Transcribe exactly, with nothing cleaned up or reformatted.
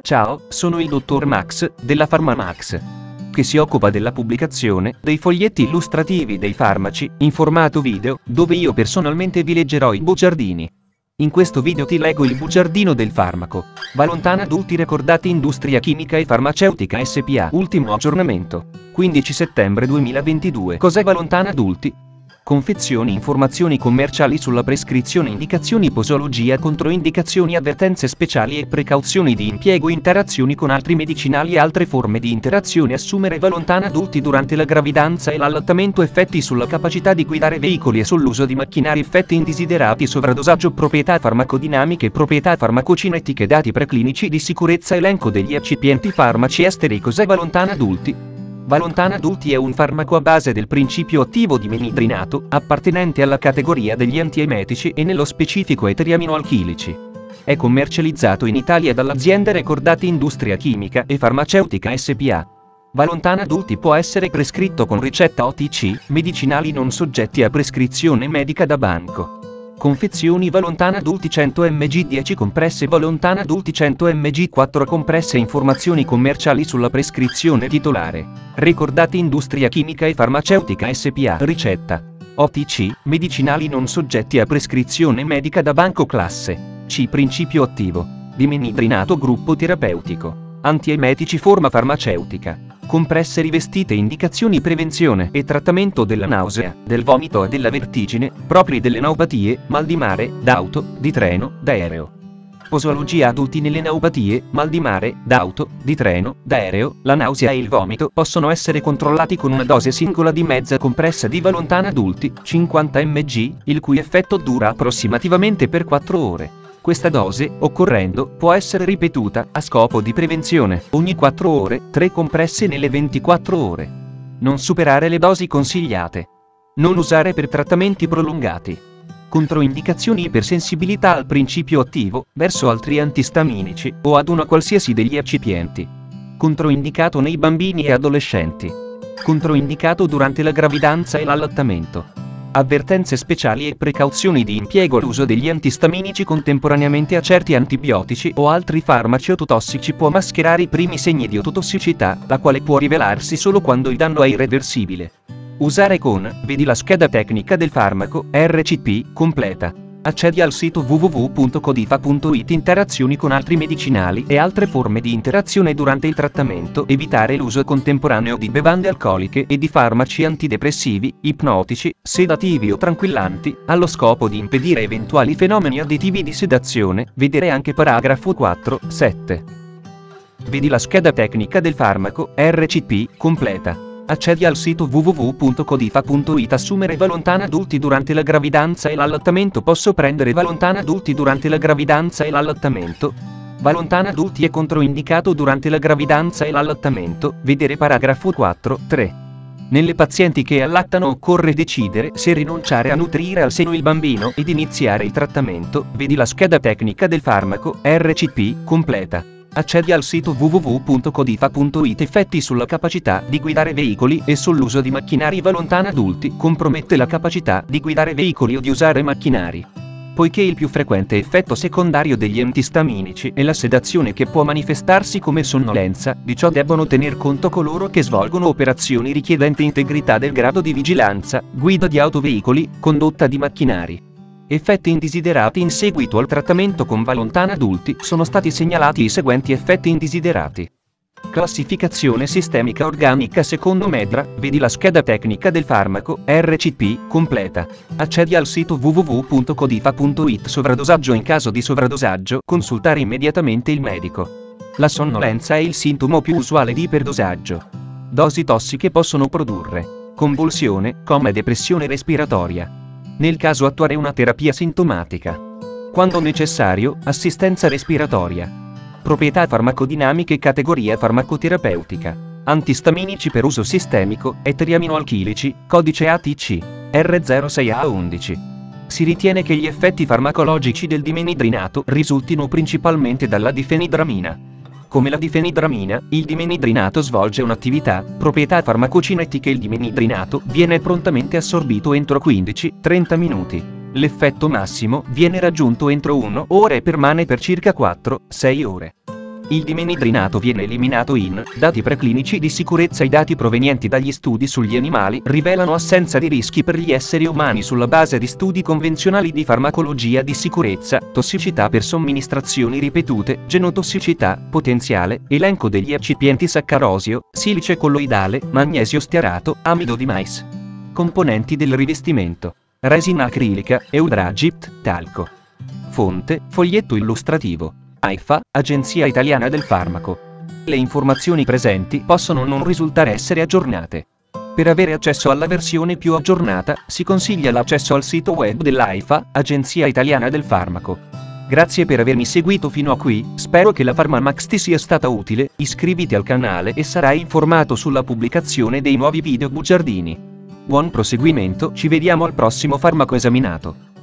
Ciao, sono il dottor Max, della PharmaMax, che si occupa della pubblicazione dei foglietti illustrativi dei farmaci, in formato video, dove io personalmente vi leggerò i bugiardini. In questo video ti leggo il bugiardino del farmaco. Valontana adulti ricordati Industria Chimica e Farmaceutica S P A. Ultimo aggiornamento. quindici settembre duemilaventidue. Cos'è Valontana adulti? Confezioni, informazioni commerciali sulla prescrizione, indicazioni, posologia, controindicazioni, avvertenze speciali e precauzioni di impiego, interazioni con altri medicinali e altre forme di interazione. Assumere Valontana adulti durante la gravidanza e l'allattamento, effetti sulla capacità di guidare veicoli e sull'uso di macchinari, effetti indesiderati, sovradosaggio, proprietà farmacodinamiche, proprietà farmacocinetiche, dati preclinici di sicurezza, elenco degli eccipienti farmaci esteri. Cos'è Valontana adulti? Valontana adulti è un farmaco a base del principio attivo dimenidrinato, appartenente alla categoria degli antiemetici e nello specifico ai triaminoalchilici. È commercializzato in Italia dall'azienda Recordati Industria Chimica e Farmaceutica S P A. Valontana adulti può essere prescritto con ricetta O T C, medicinali non soggetti a prescrizione medica da banco. Confezioni Valontana adulti cento milligrammi dieci compresse, Valontana adulti cento milligrammi quattro compresse. Informazioni commerciali sulla prescrizione titolare. Ricordati Industria Chimica e Farmaceutica S P A. Ricetta O T C, medicinali non soggetti a prescrizione medica da banco. Classe C, principio attivo dimenidrinato, gruppo terapeutico, antiemetici, forma farmaceutica. Compresse rivestite, indicazioni, prevenzione e trattamento della nausea, del vomito e della vertigine, propri delle neopatie, mal di mare, d'auto, di treno, d'aereo. Posologia adulti nelle neopatie, mal di mare, d'auto, di treno, d'aereo, la nausea e il vomito possono essere controllati con una dose singola di mezza compressa di Valontana adulti, cinquanta milligrammi, il cui effetto dura approssimativamente per quattro ore. Questa dose, occorrendo, può essere ripetuta, a scopo di prevenzione, ogni quattro ore, tre compresse nelle ventiquattro ore. Non superare le dosi consigliate. Non usare per trattamenti prolungati. Controindicazioni: ipersensibilità al principio attivo, verso altri antistaminici, o ad una qualsiasi degli eccipienti. Controindicato nei bambini e adolescenti. Controindicato durante la gravidanza e l'allattamento. Avvertenze speciali e precauzioni di impiego: l'uso degli antistaminici contemporaneamente a certi antibiotici o altri farmaci ototossici può mascherare i primi segni di ototossicità, la quale può rivelarsi solo quando il danno è irreversibile. Usare con, vedi la scheda tecnica del farmaco, R C P, completa. Accedi al sito w w w punto codifa punto it. Interazioni con altri medicinali e altre forme di interazione durante il trattamento. Evitare l'uso contemporaneo di bevande alcoliche e di farmaci antidepressivi, ipnotici, sedativi o tranquillanti, allo scopo di impedire eventuali fenomeni additivi di sedazione. Vedere anche paragrafo quattro, sette. Vedi la scheda tecnica del farmaco, R C P, completa. Accedi al sito w w w punto codifa punto it. Assumere Valontana adulti durante la gravidanza e l'allattamento. Posso prendere Valontana adulti durante la gravidanza e l'allattamento? Valontana adulti è controindicato durante la gravidanza e l'allattamento. Vedere paragrafo quattro, tre. Nelle pazienti che allattano occorre decidere se rinunciare a nutrire al seno il bambino ed iniziare il trattamento. Vedi la scheda tecnica del farmaco, R C P, completa. Accedi al sito w w w punto codifa punto it. Effetti sulla capacità di guidare veicoli e sull'uso di macchinari. Valontana adulti compromette la capacità di guidare veicoli o di usare macchinari. Poiché il più frequente effetto secondario degli antistaminici è la sedazione, che può manifestarsi come sonnolenza, di ciò debbono tener conto coloro che svolgono operazioni richiedenti integrità del grado di vigilanza, guida di autoveicoli, condotta di macchinari. Effetti indesiderati: in seguito al trattamento con Valontana adulti sono stati segnalati i seguenti effetti indesiderati. Classificazione sistemica organica secondo Medra, vedi la scheda tecnica del farmaco, R C P, completa. Accedi al sito w w w punto codifa punto it. Sovradosaggio: in caso di sovradosaggio, consultare immediatamente il medico. La sonnolenza è il sintomo più usuale di iperdosaggio. Dosi tossiche possono produrre convulsione, coma e depressione respiratoria. Nel caso attuare una terapia sintomatica. Quando necessario, assistenza respiratoria. Proprietà farmacodinamiche, categoria farmacoterapeutica. Antistaminici per uso sistemico e triaminoalchilici, codice A T C, R zero sei A undici. Si ritiene che gli effetti farmacologici del dimenidrinato risultino principalmente dalla difenidramina. Come la difenidramina, il dimenidrinato svolge un'attività, proprietà farmacocinetiche. Il dimenidrinato viene prontamente assorbito entro quindici trenta minuti. L'effetto massimo viene raggiunto entro una ora e permane per circa quattro sei ore. Il dimenidrinato viene eliminato in dati preclinici di sicurezza. I dati provenienti dagli studi sugli animali rivelano assenza di rischi per gli esseri umani sulla base di studi convenzionali di farmacologia di sicurezza, tossicità per somministrazioni ripetute, genotossicità, potenziale, elenco degli eccipienti saccarosio, silice colloidale, magnesio stearato, amido di mais. Componenti del rivestimento: resina acrilica, Eudragit, talco. Fonte: foglietto illustrativo. AIFA, Agenzia Italiana del Farmaco. Le informazioni presenti possono non risultare essere aggiornate. Per avere accesso alla versione più aggiornata, si consiglia l'accesso al sito web dell'AIFA, Agenzia Italiana del Farmaco. Grazie per avermi seguito fino a qui, spero che la PharmaMax ti sia stata utile, iscriviti al canale e sarai informato sulla pubblicazione dei nuovi video bugiardini. Buon proseguimento, ci vediamo al prossimo farmaco esaminato.